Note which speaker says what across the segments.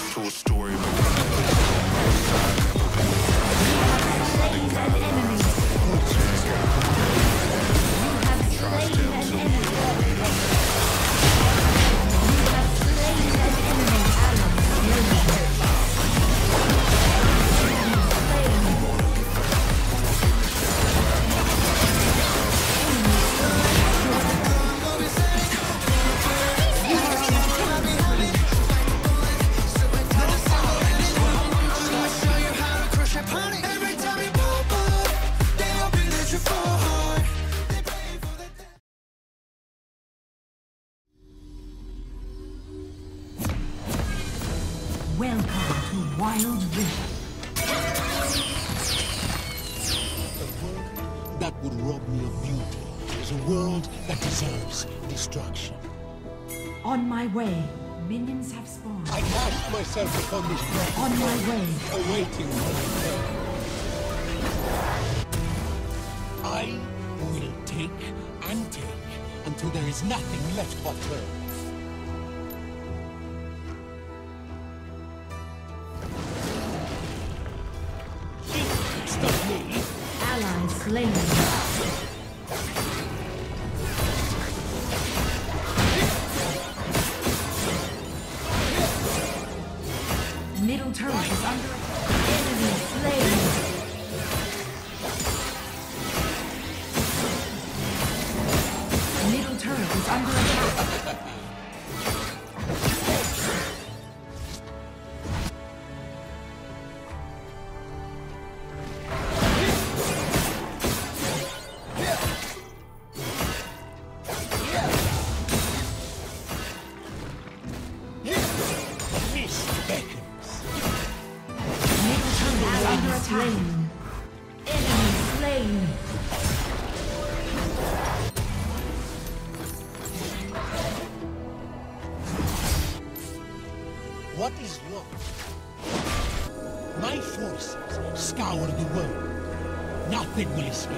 Speaker 1: to a story, but then I put it on my side.
Speaker 2: Slain an enemy. You have slain an enemy.
Speaker 3: Welcome to Wild Rift.
Speaker 4: A world that would rob me of beauty is a world that deserves destruction.
Speaker 3: On my way. Minions have spawned.
Speaker 4: I cast myself upon this ground,
Speaker 3: On my way.
Speaker 4: awaiting my return. I will take and take until there is nothing left but earth. Stop me!
Speaker 3: Ally slain. Middle turret is under attack. Enemy slain. Middle turret is under attack. Slain. Enemy slain.
Speaker 4: What is lost? My forces scour the world. Nothing will escape.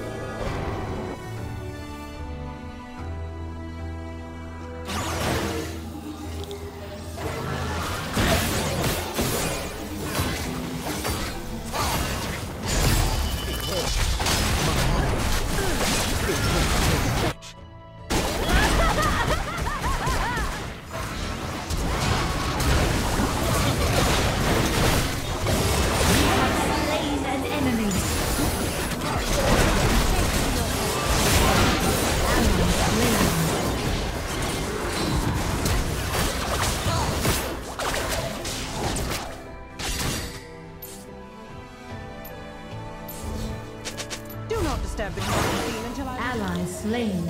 Speaker 5: Do not disturb the scene until I...
Speaker 3: Ally slain.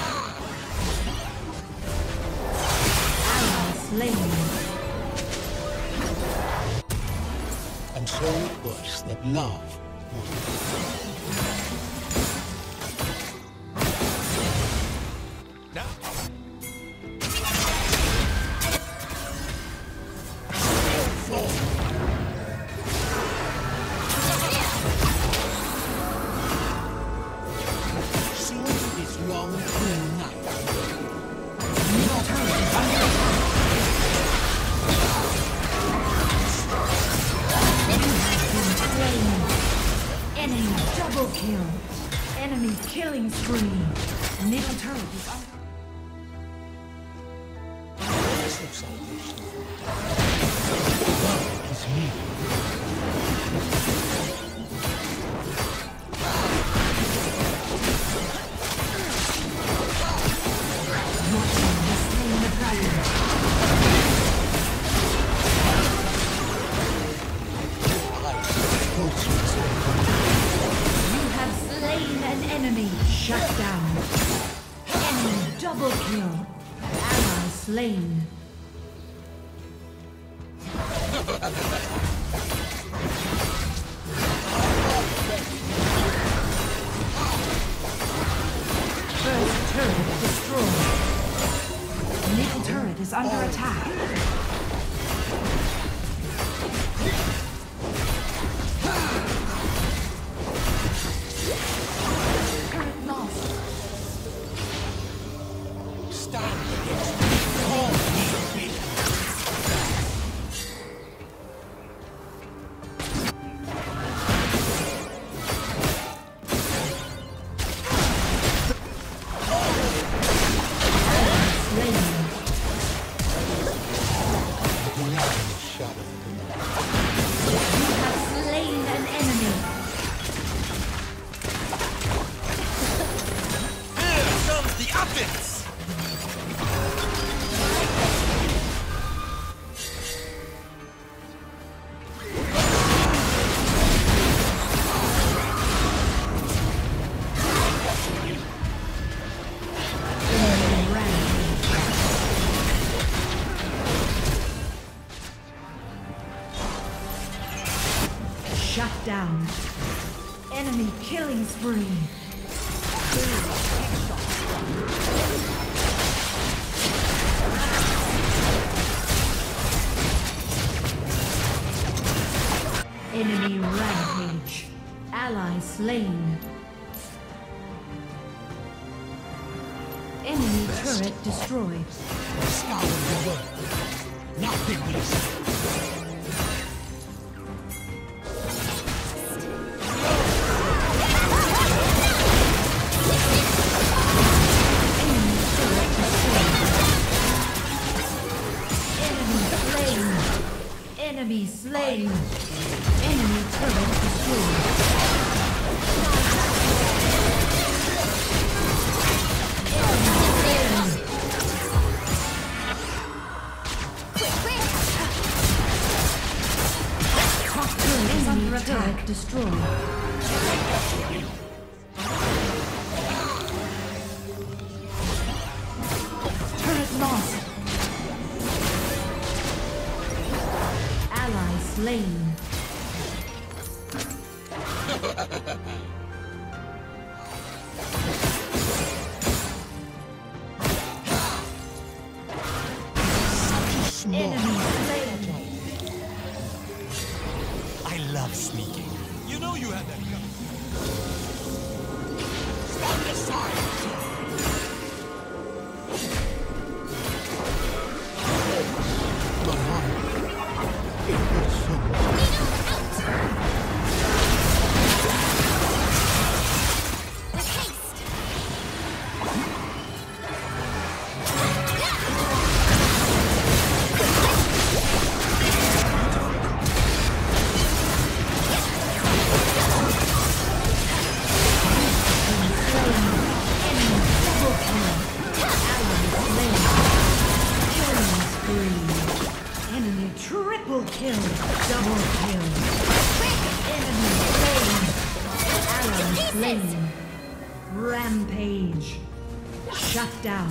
Speaker 3: Ally slain.
Speaker 4: And so it was that love soon this long cool night.
Speaker 3: Middle turret is under attack. Enemy double kill. Enemy killing spree. Middle turret is under.
Speaker 4: Voice of salvation. God is me.
Speaker 3: Your team has slain the dragon. You have slain an enemy. Shut down. Enemy double kill. Ally slain. First turret destroyed. Middle turret is under attack. Turret lost.
Speaker 4: Stand against me. Call me
Speaker 3: Shut down. Enemy killing spree. Enemy rampage. Ally slain. Enemy turret destroyed.
Speaker 4: Scour the world. Nothing will escape.
Speaker 3: Enemy slain. Enemy turret destroyed. Top turret is under attack. Destroyed. Turret lost. Ally slain. Enemy slain.
Speaker 4: I love sneaking. You know you had that gun. Stand aside! The heart. It was so
Speaker 3: triple kill, double kill. Enemy slain. Ally slain. Rampage. Shut down.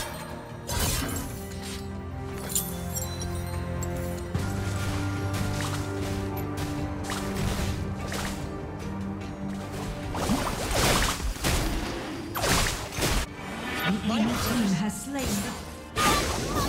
Speaker 3: The enemy team has slain.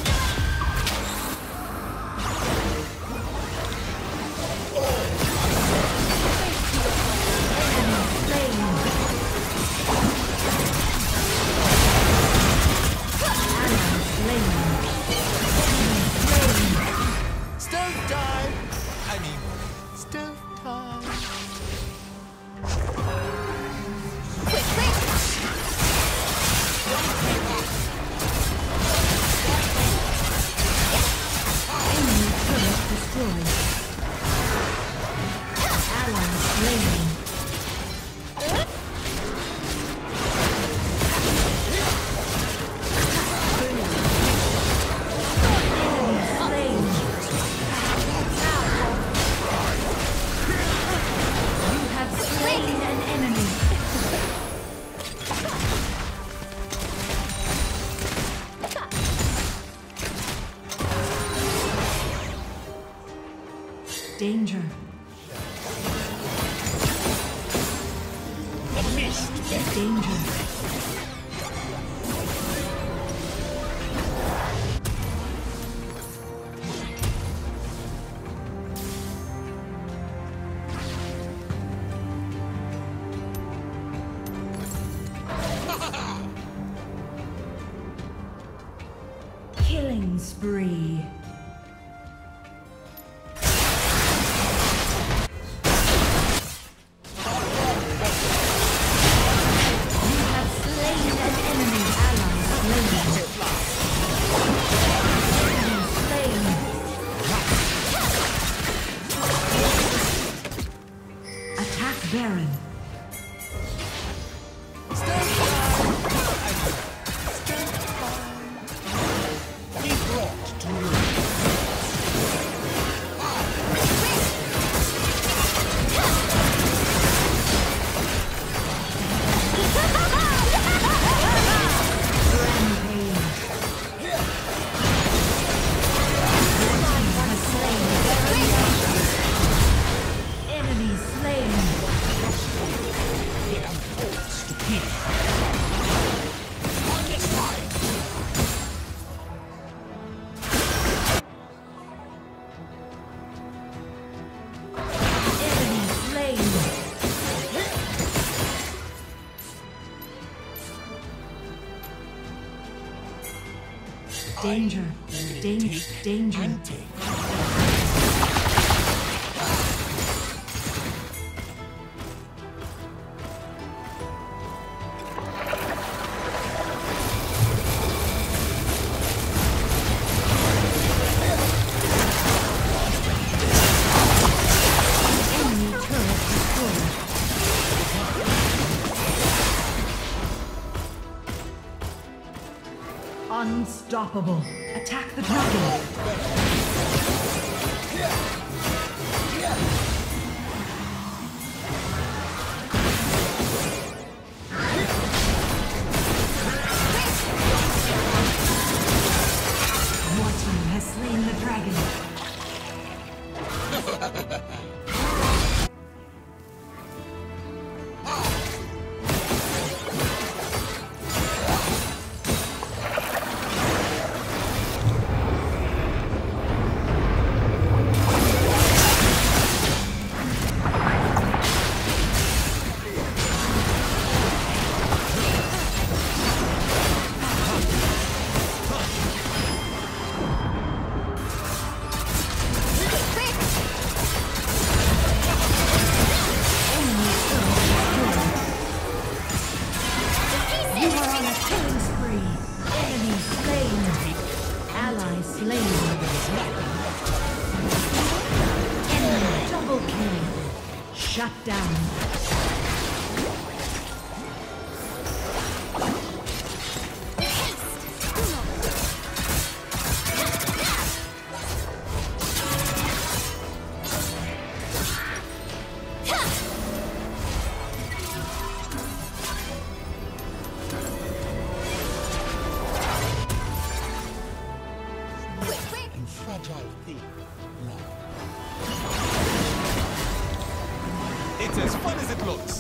Speaker 3: Danger.
Speaker 4: the mist.
Speaker 3: Danger. Killing spree. Baron.
Speaker 4: Be brought to you.
Speaker 3: Enemies Danger. Danger.
Speaker 4: And take.
Speaker 3: Enemy turret destroyed. Unstoppable. Attack the dragon. Your team has slain the dragon. You are on a killing spree. Enemy slain. Ally slain. Enemy double kill. Shut down.
Speaker 4: And fragile thing.
Speaker 1: It's as fun as it looks.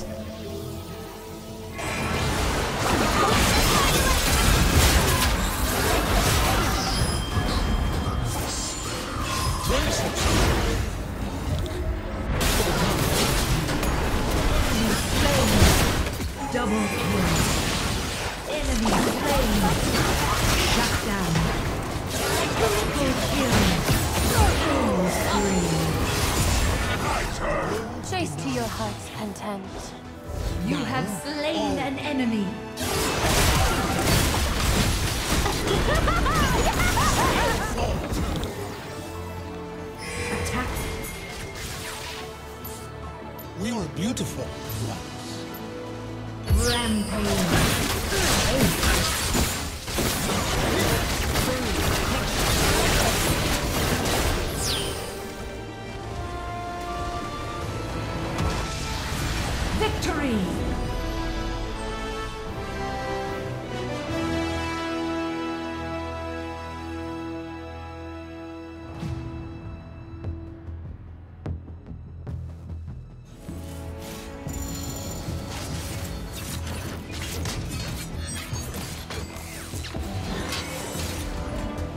Speaker 3: Double kill. Enemy slain. Shut down. Triple kill. Kill spree.
Speaker 2: Chase to your heart's content.
Speaker 3: You have slain an enemy. Attack.
Speaker 4: We were beautiful once.
Speaker 3: Rampage. Victory!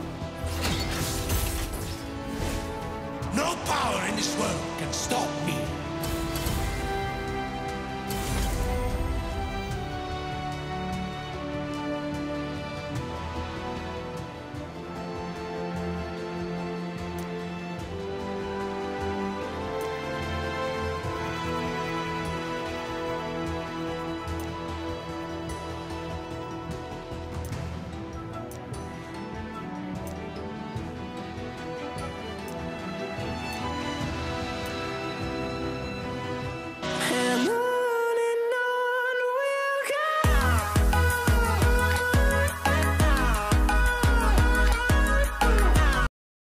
Speaker 4: No power in this world can stop me.